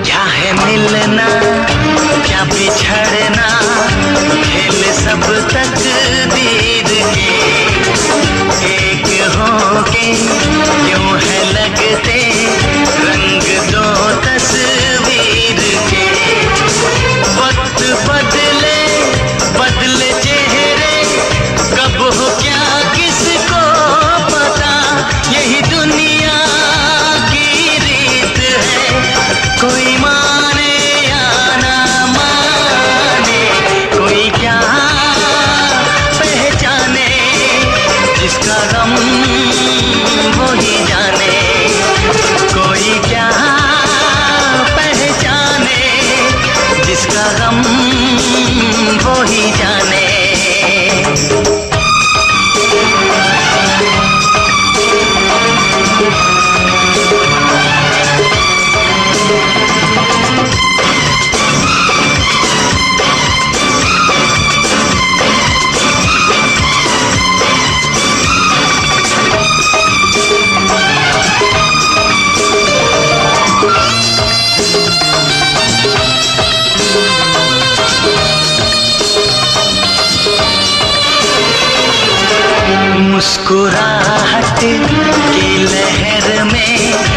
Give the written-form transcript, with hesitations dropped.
क्या है मिलना क्या बिछड़ना, खेल सब तकदीर के। एक होके क्यों है लगते रंग दो तस्वीर के। वक्त बदले बदले चेहरे, कब हो क्या किसको पता। यही दुनिया की रीत है, कोई माने या ना माने, कोई क्या पहचाने। जिसका गम वही जाने, कोई क्या पहचाने। जिसका गम वही जाने। मुस्कुराहट की लहर में